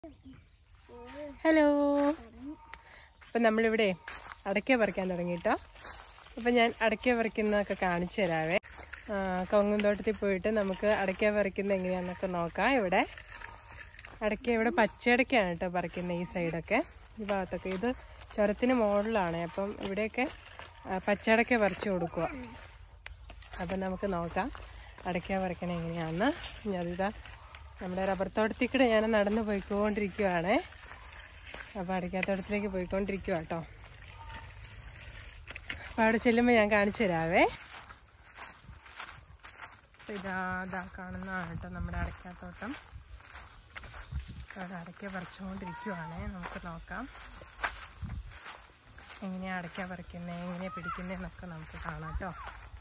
Hello. അപ്പം നമ്മളിവിടെ അടയ്ക്ക പറിക്കാൻ തുടങ്ങിയിട്ടോ. അപ്പം ഞാൻ അടയ്ക്ക പറിക്കുന്നതൊക്കെ കാണിച്ചു തരാവേ. കവുങ്ങുംതോട്ടത്തിൽ പോയിട്ട് നമുക്ക് അടയ്ക്ക പറിക്കുന്നത് എങ്ങനെയാണെന്നൊക്കെ നോക്കാം. ഇവിടെ പച്ചയടയ്ക്കാണ് കേട്ടോ പറിക്കുന്നത്. ഈ സൈഡൊക്കെ ഈ ഭാഗത്തൊക്കെ ഇത് ചുരത്തിന് മുകളിലാണ്. അപ്പം ഇവിടെയൊക്കെ പച്ചയടയ്ക്ക പറിച്ചു കൊടുക്കുക. അപ്പം നമുക്ക് നോക്കാം അടയ്ക്ക പറിക്കണത് എങ്ങനെയാണെന്ന്. ഞാനിതാ നമ്മുടെ റബ്ബർ തോട്ടത്തിൽ കൂടെ ഞാൻ നടന്ന് പോയിക്കൊണ്ടിരിക്കുവാണേ. അപ്പോൾ അടയ്ക്കാത്തോട്ടത്തിലേക്ക് പോയിക്കൊണ്ടിരിക്കുക കേട്ടോ. അപ്പോൾ അവിടെ ചെല്ലുമ്പോൾ ഞാൻ കാണിച്ചു തരാവേ. ഇതാ കാണുന്നതാണ് കേട്ടോ നമ്മുടെ അടയ്ക്കാത്തോട്ടം. അവിടെ അടയ്ക്ക പറിച്ചുകൊണ്ടിരിക്കുവാണേ. നമുക്ക് നോക്കാം എങ്ങനെയാണ് അടയ്ക്ക പറിക്കുന്നത്, എങ്ങനെയാണ് പിടിക്കുന്നതെന്നൊക്കെ നമുക്ക് കാണാം കേട്ടോ.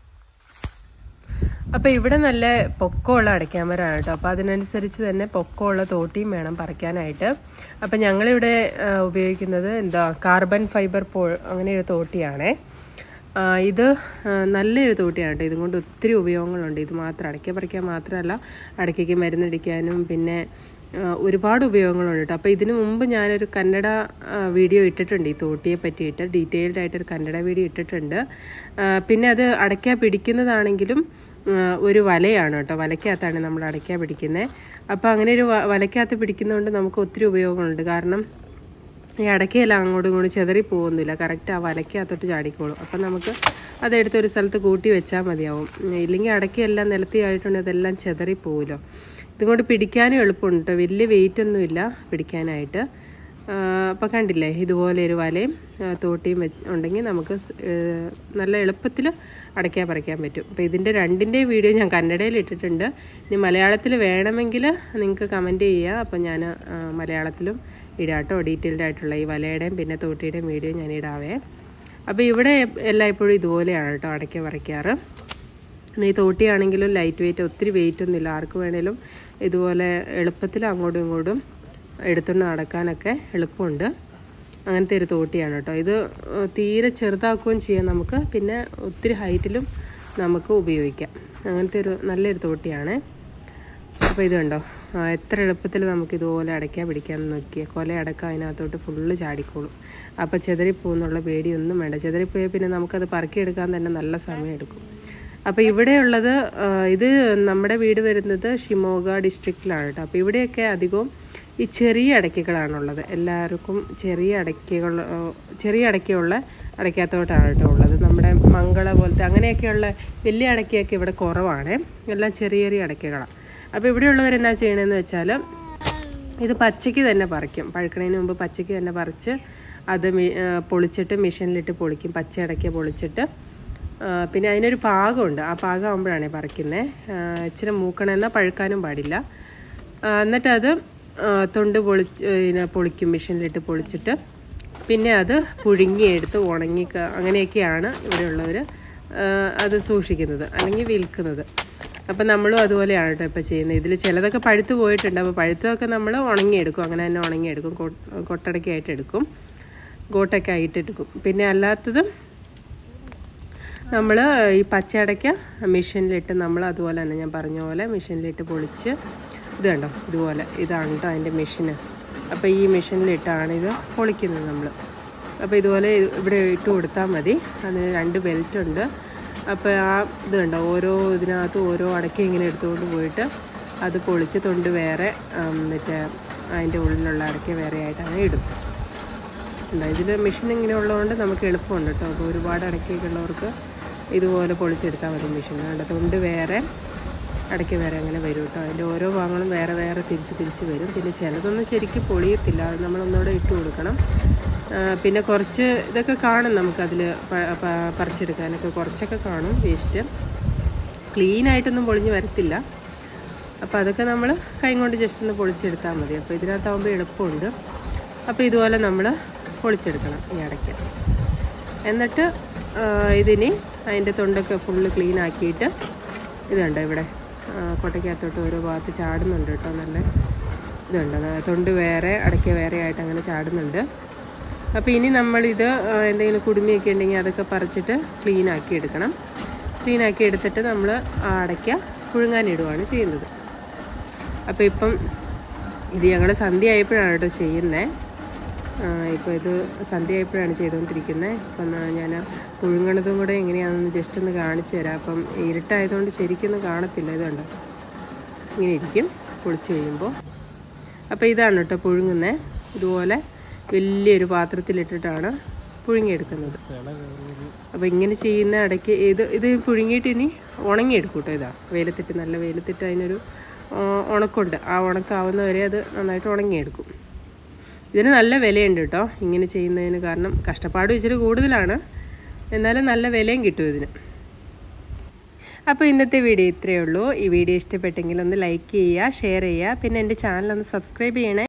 അപ്പോൾ ഇവിടെ നല്ല പൊക്കമുള്ള അടയ്ക്കാമരമാണ് കേട്ടോ. അപ്പോൾ അതിനനുസരിച്ച് തന്നെ പൊക്കമുള്ള തോട്ടിയും വേണം പറിക്കാനായിട്ട്. അപ്പം ഞങ്ങളിവിടെ ഉപയോഗിക്കുന്നത് കാർബൺ ഫൈബർ അങ്ങനെയൊരു തോട്ടിയാണേ. ഇത് നല്ലൊരു തോട്ടിയാണ് കേട്ടോ. ഇതുകൊണ്ട് ഒത്തിരി ഉപയോഗങ്ങളുണ്ട്. ഇത് മാത്രം അടയ്ക്ക പറിക്കാൻ മാത്രമല്ല, അടയ്ക്കയ്ക്ക് മരുന്നടിക്കാനും പിന്നെ ഒരുപാട് ഉപയോഗങ്ങളുണ്ട് കേട്ടോ. അപ്പോൾ ഇതിനു മുമ്പ് ഞാനൊരു കന്നഡ വീഡിയോ ഇട്ടിട്ടുണ്ട് ഈ തോട്ടിയെ പറ്റിയിട്ട്. ഡീറ്റെയിൽഡ് ആയിട്ടൊരു കന്നഡ വീഡിയോ ഇട്ടിട്ടുണ്ട്. പിന്നെ അത് അടയ്ക്ക പിടിക്കുന്നതാണെങ്കിലും ഒരു വലയാണ് കേട്ടോ. വലയ്ക്കകത്താണ് നമ്മൾ അടയ്ക്ക പിടിക്കുന്നത്. അപ്പോൾ അങ്ങനെ ഒരു വലയ്ക്കകത്ത് പിടിക്കുന്നതുകൊണ്ട് നമുക്ക് ഒത്തിരി ഉപയോഗങ്ങളുണ്ട്. കാരണം ഈ അടയ്ക്കയെല്ലാം അങ്ങോട്ടും ഇങ്ങോട്ടും ചെതറി പോകുന്നില്ല. കറക്റ്റ് ആ വലയ്ക്കകത്തോട്ട് ചാടിക്കോളും. അപ്പം നമുക്ക് അതെടുത്തൊരു സ്ഥലത്ത് കൂട്ടി വെച്ചാൽ മതിയാവും. ഇല്ലെങ്കിൽ അടയ്ക്കയെല്ലാം നിലത്തിയായിട്ടുണ്ടെങ്കിൽ അതെല്ലാം ചെതറി പോകുമല്ലോ. ഇതുകൊണ്ട് പിടിക്കാനും എളുപ്പമുണ്ട് കേട്ടോ. വലിയ വെയിറ്റ് ഒന്നുമില്ല പിടിക്കാനായിട്ട്. അപ്പോൾ കണ്ടില്ലേ, ഇതുപോലെ ഒരു വലയും തോട്ടിയും ഉണ്ടെങ്കിൽ നമുക്ക് നല്ല എളുപ്പത്തിൽ അടയ്ക്കാൻ പറിക്കാൻ പറ്റും. അപ്പോൾ ഇതിൻ്റെ രണ്ടിൻ്റെയും വീഡിയോ ഞാൻ കന്നഡയിൽ ഇട്ടിട്ടുണ്ട്. ഇനി മലയാളത്തിൽ വേണമെങ്കിൽ നിങ്ങൾക്ക് കമൻറ്റ് ചെയ്യുക. അപ്പോൾ ഞാൻ മലയാളത്തിലും ഇടാട്ടോ. ഡീറ്റെയിൽഡ് ആയിട്ടുള്ള ഈ വലയുടെയും പിന്നെ തോട്ടിയുടെയും വീഡിയോ ഞാൻ ഇടാവേ. അപ്പോൾ ഇവിടെ എല്ലായ്പ്പോഴും ഇതുപോലെയാണ് കേട്ടോ അടയ്ക്ക പറിക്കാറ്. ഈ തോട്ടിയാണെങ്കിലും ലൈറ്റ് വെയിറ്റ്, ഒത്തിരി വെയിറ്റ് ഒന്നുമില്ല. ആർക്ക് വേണേലും ഇതുപോലെ എളുപ്പത്തിൽ അങ്ങോട്ടും ഇങ്ങോട്ടും എടുത്തുകൊണ്ട് നടക്കാനൊക്കെ എളുപ്പമുണ്ട്. അങ്ങനത്തെ ഒരു തോട്ടിയാണ് കേട്ടോ. ഇത് തീരെ ചെറുതാക്കുകയും ചെയ്യാം നമുക്ക്. പിന്നെ ഒത്തിരി ഹൈറ്റിലും നമുക്ക് ഉപയോഗിക്കാം. അങ്ങനത്തെ ഒരു നല്ലൊരു തോട്ടിയാണ്. അപ്പോൾ ഇത് കണ്ടോ, എത്ര എളുപ്പത്തിൽ നമുക്ക് ഇതുപോലെ അടയ്ക്കാൻ പിടിക്കാമെന്ന് നോക്കിയാൽ. കൊല അടക്കം അതിനകത്തോട്ട് ഫുള്ള് ചാടിക്കോളും. അപ്പോൾ ചെതറിപ്പോകുന്നുള്ള പേടിയൊന്നും വേണ്ട. ചെതറിപ്പോയാൽ പിന്നെ നമുക്കത് പറക്കിയെടുക്കാൻ തന്നെ നല്ല സമയം എടുക്കും. അപ്പോൾ ഇവിടെയുള്ളത് ഇത് നമ്മുടെ വീട് വരുന്നത് ഷിമോഗ ഡിസ്ട്രിക്റ്റിലാണ് കേട്ടോ. അപ്പോൾ ഇവിടെയൊക്കെ അധികവും ഈ ചെറിയ അടയ്ക്കകളാണുള്ളത്. എല്ലാവർക്കും ചെറിയ അടയ്ക്കയുള്ള അടയ്ക്കാത്തോട്ടാണ് കേട്ടോ ഉള്ളത്. നമ്മുടെ മംഗള പോലത്തെ അങ്ങനെയൊക്കെയുള്ള വലിയ അടയ്ക്കയൊക്കെ ഇവിടെ കുറവാണ്. എല്ലാം ചെറിയ ചെറിയ അടയ്ക്കകളാണ്. അപ്പോൾ ഇവിടെയുള്ളവരെന്നാ ചെയ്യണമെന്ന് വെച്ചാൽ ഇത് പച്ചയ്ക്ക് തന്നെ പറിക്കും. പഴുക്കണതിന് മുമ്പ് പച്ചയ്ക്ക് തന്നെ പറിച്ച് അത് പൊളിച്ചിട്ട് മെഷീനിലിട്ട് പൊളിക്കും. പച്ച അടയ്ക്ക പൊളിച്ചിട്ട് പിന്നെ അതിനൊരു പാകമുണ്ട്. ആ പാകമാകുമ്പോഴാണ് പറിക്കുന്നത്. ഇച്ചിരി മൂക്കണമെന്നാൽ പഴുക്കാനും പാടില്ല. എന്നിട്ട് അത് തൊണ്ട് പൊളിക്കും. മെഷീനിലിട്ട് പൊളിച്ചിട്ട് പിന്നെ അത് പുഴുങ്ങിയെടുത്ത് ഉണങ്ങി അങ്ങനെയൊക്കെയാണ് ഇവിടെയുള്ളവർ അത് സൂക്ഷിക്കുന്നത് അല്ലെങ്കിൽ വിൽക്കുന്നത്. അപ്പം നമ്മളും അതുപോലെയാണ് കേട്ടോ ഇപ്പോൾ ചെയ്യുന്നത്. ഇതിൽ ചിലതൊക്കെ പഴുത്ത് പോയിട്ടുണ്ട്. അപ്പോൾ പഴുത്തതൊക്കെ നമ്മൾ ഉണങ്ങിയെടുക്കും. അങ്ങനെ തന്നെ ഉണങ്ങിയെടുക്കും. കൊട്ടടയ്ക്കായിട്ട് എടുക്കും, ഗോട്ടൊക്കെ ആയിട്ട് എടുക്കും. പിന്നെ അല്ലാത്തത് നമ്മൾ ഈ പച്ചയടയ്ക്ക മെഷീനിലിട്ട് നമ്മൾ അതുപോലെ തന്നെ ഞാൻ പറഞ്ഞ പോലെ മെഷീനിലിട്ട് പൊളിച്ച് ഇത് കണ്ടോ, ഇതുപോലെ ഇതാണ് കേട്ടോ അതിൻ്റെ മെഷീന്. അപ്പോൾ ഈ മെഷീനിലിട്ടാണ് ഇത് പൊളിക്കുന്നത് നമ്മൾ. അപ്പോൾ ഇതുപോലെ ഇവിടെ ഇട്ട് കൊടുത്താൽ മതി. അതിന് 2 ബെൽറ്റുണ്ട്. അപ്പോൾ ആ ഇത് കണ്ടോ, ഇതിനകത്ത് ഓരോ അടയ്ക്ക ഇങ്ങനെ എടുത്തുകൊണ്ട് പോയിട്ട് അത് പൊളിച്ച് തൊണ്ട് വേറെ മറ്റേ അതിൻ്റെ ഉള്ളിലുള്ള അടയ്ക്ക വേറെ ആയിട്ട് അങ്ങനെ ഇടും. ഇതിൽ മെഷീൻ ഇങ്ങനെ ഉള്ളതുകൊണ്ട് നമുക്ക് എളുപ്പമുണ്ട് കേട്ടോ. അപ്പോൾ ഒരുപാട് അടയ്ക്കൊക്കെ ഉള്ളവർക്ക് ഇതുപോലെ പൊളിച്ചെടുത്താൽ മതി മെഷീൻ. അതുകൊണ്ട് തൊണ്ട് വേറെ അടയ്ക്ക വേറെ അങ്ങനെ വരും കേട്ടോ. അതിൻ്റെ ഓരോ ഭാഗങ്ങളും വേറെ വേറെ തിരിച്ച് വരും. പിന്നെ ചിലതൊന്നും ശരിക്കും പൊളിയത്തില്ല. അത് നമ്മളൊന്നുകൂടെ ഇട്ട് കൊടുക്കണം. പിന്നെ കുറച്ച് ഇതൊക്കെ കാണും നമുക്കതിൽ പറിച്ചെടുക്കാനൊക്കെ കുറച്ചൊക്കെ കാണും വേസ്റ്റ്. ക്ലീനായിട്ടൊന്നും പൊളിഞ്ഞ് വരത്തില്ല. അപ്പോൾ അതൊക്കെ നമ്മൾ കൈ കൊണ്ട് ജസ്റ്റ് ഒന്ന് പൊളിച്ചെടുത്താൽ മതി. അപ്പോൾ ഇതിനകത്താകുമ്പോൾ എളുപ്പമുണ്ട്. അപ്പോൾ ഇതുപോലെ നമ്മൾ പൊളിച്ചെടുക്കണം ഈ അടയ്ക്ക. എന്നിട്ട് ഇതിന് അതിൻ്റെ തൊണ്ടൊക്കെ ഫുള്ള് ക്ലീൻ ആക്കിയിട്ട് ഇതുണ്ട് ഇവിടെ കൊട്ടയ്ക്കകത്തോട്ട് ഓരോ ഭാഗത്ത് ചാടുന്നുണ്ട് കേട്ടോ. നല്ല ഇതുണ്ട്, തൊണ്ട് വേറെ അടയ്ക്ക വേറെ ആയിട്ട് അങ്ങനെ ചാടുന്നുണ്ട്. അപ്പോൾ ഇനി നമ്മളിത് എന്തെങ്കിലും കുടുമിയൊക്കെ ഉണ്ടെങ്കിൽ അതൊക്കെ പറിച്ചിട്ട് ക്ലീനാക്കി എടുക്കണം. ക്ലീനാക്കി എടുത്തിട്ട് നമ്മൾ ആ അടയ്ക്ക പുഴുങ്ങാനിടുകയാണ് ചെയ്യുന്നത്. അപ്പോൾ ഇപ്പം ഇത് ഞങ്ങൾ സന്ധ്യ ആയപ്പോഴാണ് കേട്ടോ ചെയ്യുന്നത്. ഇപ്പോൾ ഇത് സന്ധ്യ ആയപ്പോഴാണ് ചെയ്തുകൊണ്ടിരിക്കുന്നത്. അപ്പം ഞാൻ പുഴുങ്ങണതും കൂടെ എങ്ങനെയാണെന്ന് ജസ്റ്റ് ഒന്ന് കാണിച്ചു തരാം. അപ്പം ഇരുട്ടായതുകൊണ്ട് ശരിക്കൊന്നും കാണത്തില്ല. ഇതുണ്ട്, ഇങ്ങനെ ഇരിക്കും പൊളിച്ച് കഴിയുമ്പോൾ. അപ്പോൾ ഇതാണ് കേട്ടോ പുഴുങ്ങുന്നത്. ഇതുപോലെ വലിയൊരു പാത്രത്തിലിട്ടിട്ടാണ് പുഴുങ്ങിയെടുക്കുന്നത്. അപ്പോൾ ഇങ്ങനെ ചെയ്യുന്ന ഇടയ്ക്ക് ഇത് പുഴുങ്ങിയിട്ട് ഇനി ഉണങ്ങിയെടുക്കും കേട്ടോ. ഇതാ വെയിലത്തിട്ട്, നല്ല വെയിലത്തിട്ട് അതിനൊരു ഉണക്കുണ്ട്. ആ ഉണക്കാവുന്നവരെ അത് നന്നായിട്ട് ഉണങ്ങിയെടുക്കും. ഇതിന് നല്ല വിലയുണ്ട് കേട്ടോ ഇങ്ങനെ ചെയ്യുന്നതിന്. കാരണം കഷ്ടപ്പാട് ഇച്ചിരി കൂടുതലാണ്, എന്നാലും നല്ല വിലയും കിട്ടും ഇതിന്. അപ്പോൾ ഇന്നത്തെ വീഡിയോ ഇത്രയേ ഉള്ളൂ. ഈ വീഡിയോ ഇഷ്ടപ്പെട്ടെങ്കിൽ ഒന്ന് ലൈക്ക് ചെയ്യുക, ഷെയർ ചെയ്യുക, പിന്നെ എൻ്റെ ചാനൽ ഒന്ന് സബ്സ്ക്രൈബ് ചെയ്യണേ.